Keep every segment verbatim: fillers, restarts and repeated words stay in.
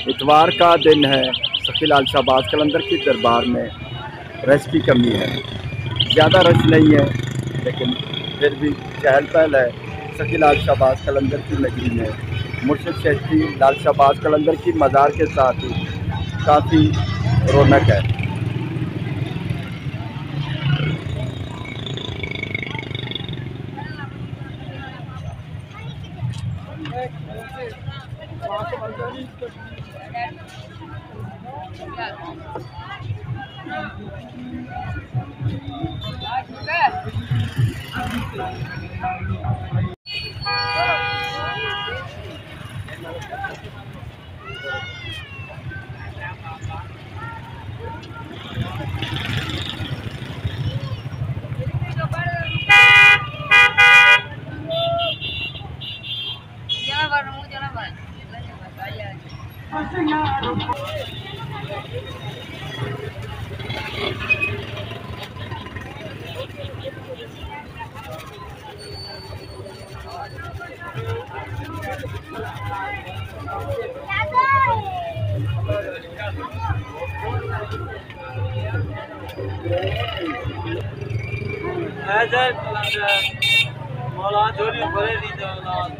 इतवार का दिन है। सखी लाल शाहबाज कलंदर की दरबार में रश की कमी है, ज़्यादा रश नहीं है, लेकिन फिर भी चहल पहल है। सखी लाल शाहबाज कलंदर की नगरी में मुर्शिद सखी लाल शाहबाज कलंदर की मज़ार के साथ ही काफ़ी रौनक है। मौला जोरी भरे दी औलाद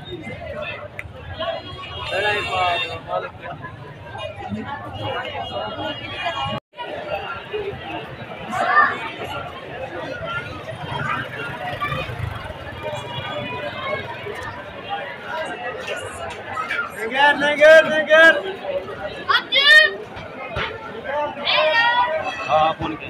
लड़ाई बात मालिक नगर नगर नगर हाँ बोल के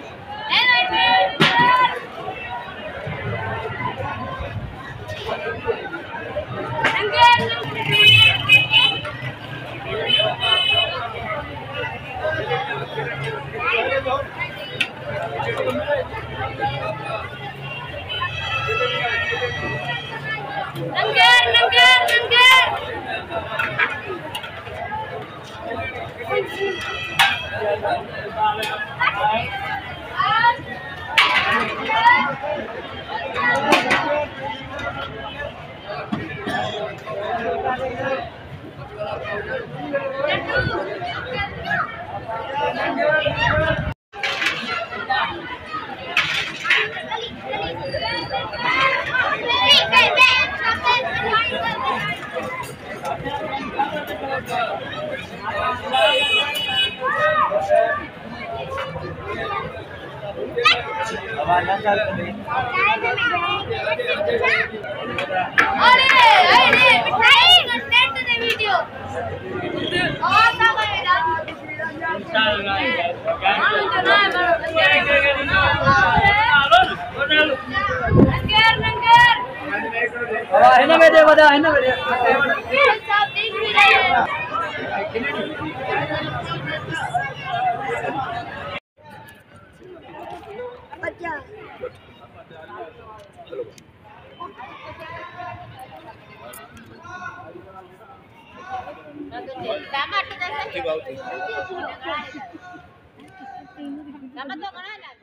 है बेटे बता है ना बेटे Dapat tuh